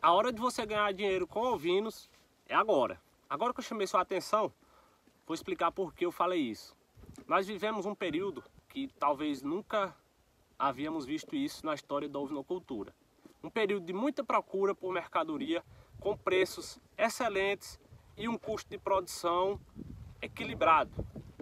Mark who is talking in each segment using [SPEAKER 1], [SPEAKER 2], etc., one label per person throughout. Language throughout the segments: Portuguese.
[SPEAKER 1] A hora de você ganhar dinheiro com ovinos é agora. Agora que eu chamei sua atenção, vou explicar por que eu falei isso. Nós vivemos um período que talvez nunca havíamos visto isso na história da ovinocultura. Um período de muita procura por mercadoria com preços excelentes e um custo de produção equilibrado.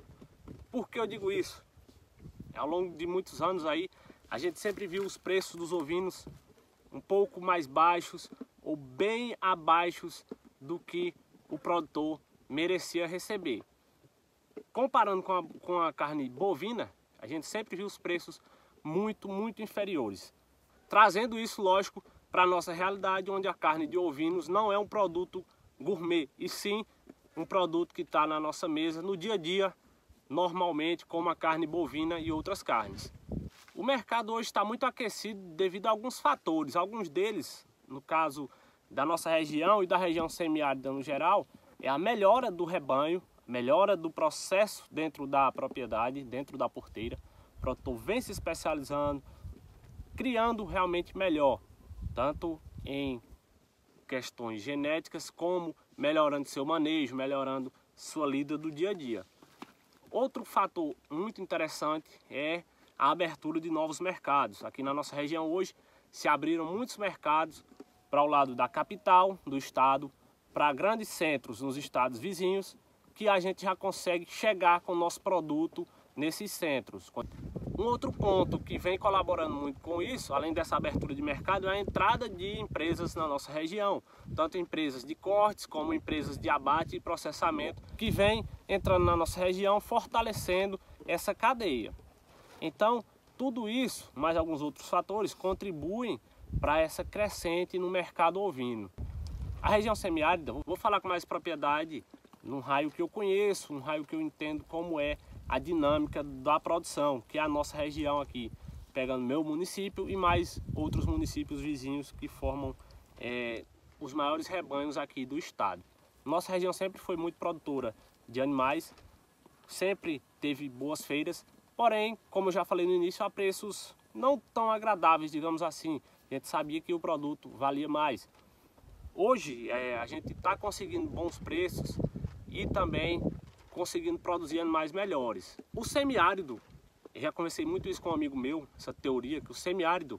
[SPEAKER 1] Por que eu digo isso? Ao longo de muitos anos aí, a gente sempre viu os preços dos ovinos um pouco mais baixos ou bem abaixo do que o produtor merecia receber. Comparando com a carne bovina, a gente sempre viu os preços muito inferiores. Trazendo isso, lógico, para a nossa realidade, onde a carne de ovinos não é um produto gourmet, e sim um produto que está na nossa mesa no dia a dia, normalmente, como a carne bovina e outras carnes. O mercado hoje está muito aquecido devido a alguns fatores. Alguns deles, no caso da nossa região e da região semiárida no geral, é a melhora do rebanho, melhora do processo dentro da propriedade, dentro da porteira. O produtor vem se especializando, criando realmente melhor, tanto em questões genéticas como melhorando seu manejo, melhorando sua lida do dia a dia. Outro fator muito interessante é a abertura de novos mercados. Aqui na nossa região hoje se abriram muitos mercados para o lado da capital do estado, para grandes centros nos estados vizinhos, que a gente já consegue chegar com o nosso produto nesses centros. Um outro ponto que vem colaborando muito com isso, além dessa abertura de mercado, é a entrada de empresas na nossa região, tanto empresas de cortes como empresas de abate e processamento, que vem entrando na nossa região, fortalecendo essa cadeia. Então, tudo isso, mais alguns outros fatores, contribuem para essa crescente no mercado ovino. A região semiárida, vou falar com mais propriedade, num raio que eu conheço, um raio que eu entendo como é a dinâmica da produção, que é a nossa região aqui, pegando meu município e mais outros municípios vizinhos que formam os maiores rebanhos aqui do estado. Nossa região sempre foi muito produtora de animais, sempre teve boas feiras, porém, como eu já falei no início, a preços não tão agradáveis, digamos assim. A gente sabia que o produto valia mais. Hoje a gente está conseguindo bons preços e também conseguindo produzir animais melhores. O semiárido, eu já conversei muito isso com um amigo meu, essa teoria, que o semiárido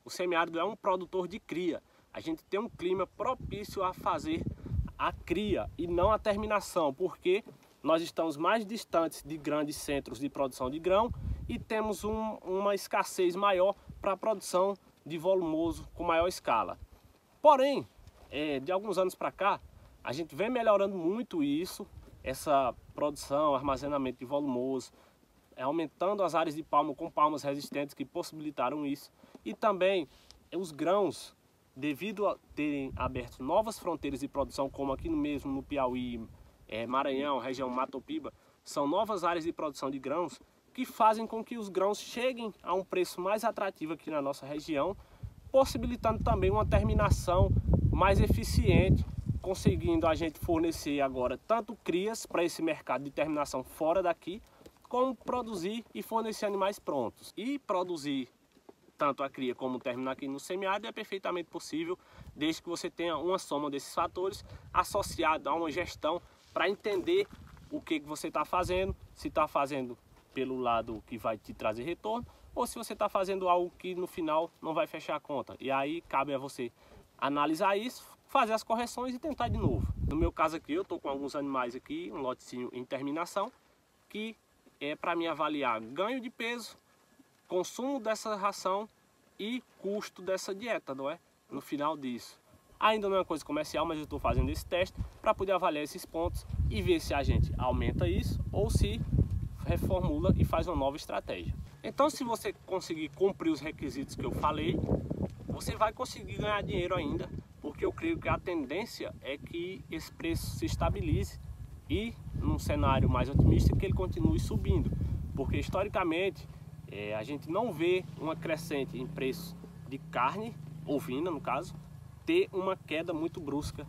[SPEAKER 1] é um produtor de cria. A gente tem um clima propício a fazer a cria e não a terminação, porque nós estamos mais distantes de grandes centros de produção de grão e temos uma escassez maior para a produção de volumoso com maior escala. Porém, de alguns anos para cá, a gente vem melhorando muito isso, essa produção, armazenamento de volumoso, aumentando as áreas de palma com palmas resistentes que possibilitaram isso. E também os grãos, devido a terem aberto novas fronteiras de produção, como aqui mesmo no Piauí, Maranhão, região Matopiba, são novas áreas de produção de grãos que fazem com que os grãos cheguem a um preço mais atrativo aqui na nossa região, possibilitando também uma terminação mais eficiente, conseguindo a gente fornecer agora tanto crias para esse mercado de terminação fora daqui, como produzir e fornecer animais prontos. E produzir tanto a cria como terminar aqui no semiárido é perfeitamente possível, desde que você tenha uma soma desses fatores associada a uma gestão para entender o que você está fazendo, se está fazendo pelo lado que vai te trazer retorno, ou se você está fazendo algo que no final não vai fechar a conta. E aí cabe a você analisar isso, fazer as correções e tentar de novo. No meu caso aqui, eu estou com alguns animais aqui, um lotezinho em terminação, que é para mim avaliar ganho de peso, consumo dessa ração e custo dessa dieta, não é? No final disso. Ainda não é uma coisa comercial, mas eu estou fazendo esse teste para poder avaliar esses pontos e ver se a gente aumenta isso ou se reformula e faz uma nova estratégia. Então, se você conseguir cumprir os requisitos que eu falei, você vai conseguir ganhar dinheiro ainda, porque eu creio que a tendência é que esse preço se estabilize e, num cenário mais otimista, que ele continue subindo, porque historicamente a gente não vê uma crescente em preço de carne, ovina no caso, ter uma queda muito brusca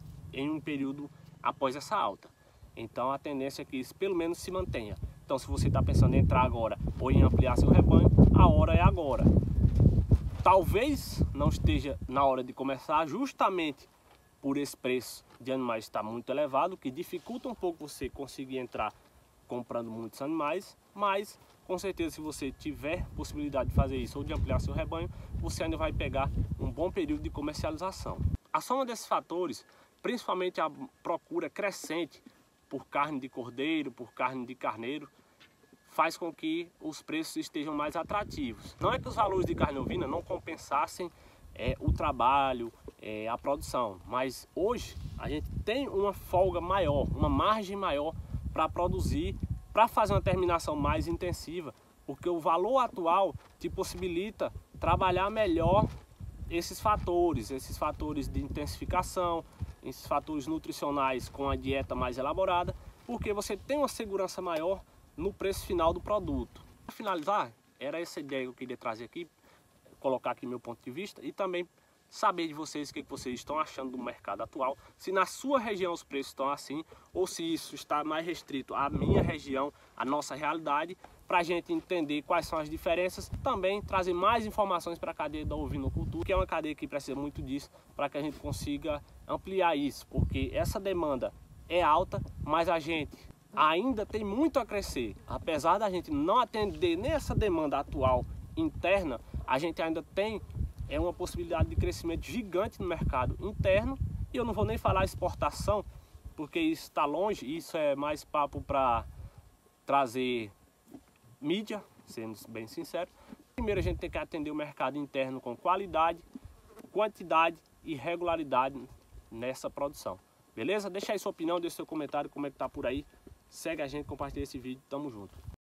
[SPEAKER 1] em um período após essa alta. Então a tendência é que isso pelo menos se mantenha. Então, se você está pensando em entrar agora ou em ampliar seu rebanho, a hora é agora. talvez não esteja na hora de começar, justamente por esse preço de animais estar muito elevado, que dificulta um pouco você conseguir entrar comprando muitos animais, mas com certeza se você tiver possibilidade de fazer isso ou de ampliar seu rebanho, você ainda vai pegar um bom período de comercialização. A soma desses fatores, principalmente a procura crescente por carne de cordeiro, por carne de carneiro, faz com que os preços estejam mais atrativos. Não é que os valores de carne ovina não compensassem o trabalho, a produção, mas hoje a gente tem uma folga maior, uma margem maior para produzir, para fazer uma terminação mais intensiva, porque o valor atual te possibilita trabalhar melhor esses fatores de intensificação, esses fatores nutricionais com a dieta mais elaborada, porque você tem uma segurança maior no preço final do produto. Para finalizar, era essa ideia que eu queria trazer aqui, colocar aqui meu ponto de vista e também saber de vocês o que vocês estão achando do mercado atual, se na sua região os preços estão assim, ou se isso está mais restrito à minha região, à nossa realidade, para a gente entender quais são as diferenças, também trazer mais informações para a cadeia da ovinocultura, que é uma cadeia que precisa muito disso, para que a gente consiga ampliar isso, porque essa demanda é alta, mas a gente ainda tem muito a crescer. Apesar da gente não atender nessa demanda atual interna, a gente ainda tem uma possibilidade de crescimento gigante no mercado interno, e eu não vou nem falar exportação, porque isso está longe, isso é mais papo para trazer mídia, sendo bem sincero. Primeiro a gente tem que atender o mercado interno com qualidade, quantidade e regularidade nessa produção. Beleza? Deixa aí sua opinião, deixa seu comentário, como é que tá por aí. Segue a gente, compartilha esse vídeo, tamo junto.